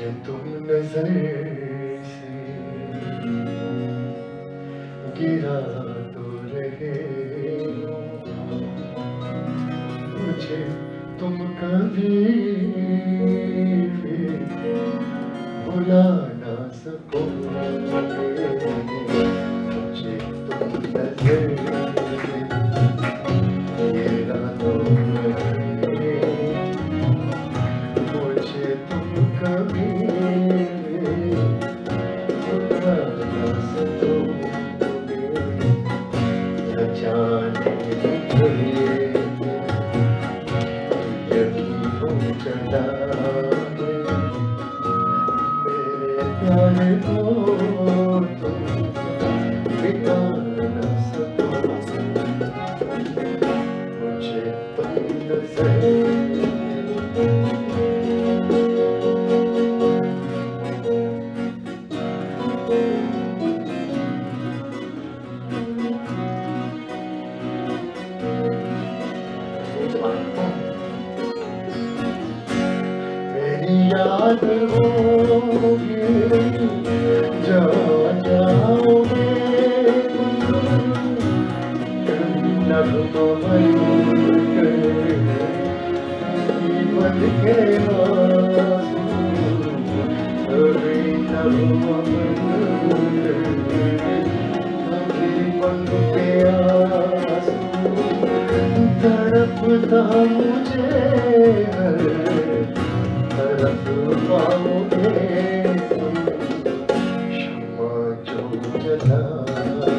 मुझे तुम नजर से गिरा तो रहे हो, मुझे तुम कभी भी भुला ना सकोगे। मुझे तुम नजर से गिरा तो रहे हो, मुझे तुम कभी भुला ना सकोगे। न जाने चला मेरे प्यार को तुम बिता न सकोगे। मुझे तुम नजर याद होगी जहाँ जाओगे नगमा बनकर जीवन के आंसू, कभी नगमा बनकर जीवन के आंसू तड़पता मुझे हर तरफ पाओगे तुम। शम्मा जो जलाई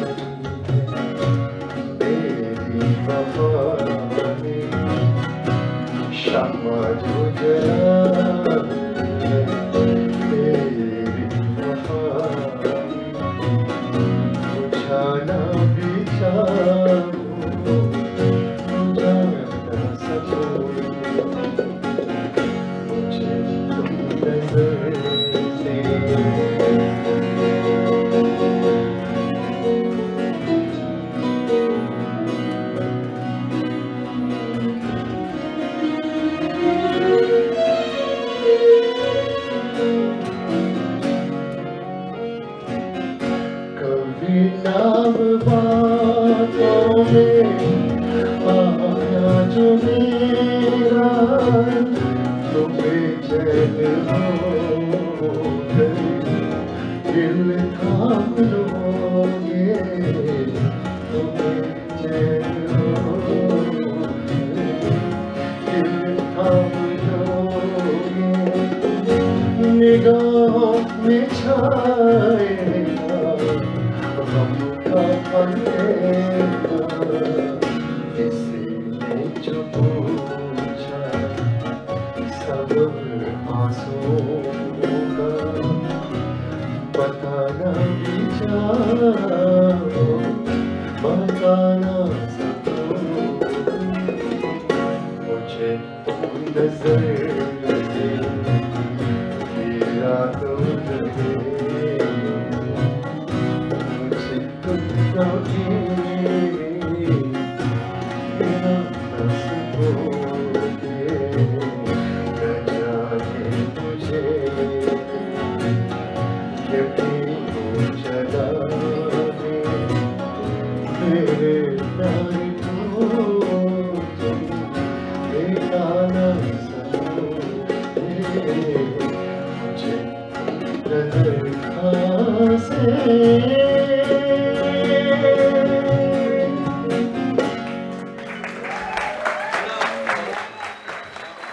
मेरी वफा ने, शम्मा जो जलाई मेरी वफा बुझाना भी चाहूं बुझा ना सकोगे। कभी नाम बातों में आया जो मेरा, तुम बेचैन हो गए दिल थाम लोगे। तुम बेचैन हो दिल थाम लोगे। निगाहों में छाएगा गम का अंधेरा, किसी ने जो पूछा सब आंसुओं का बताना भी चाहो बता ना सकोगे। मुझे तुम नजर से गिरा तो रहे, मुझे तुम कभी गिरा ना सकोगे। चला मेरे प्यार को तुम बेटा ना सकोगे। मुझे नजर से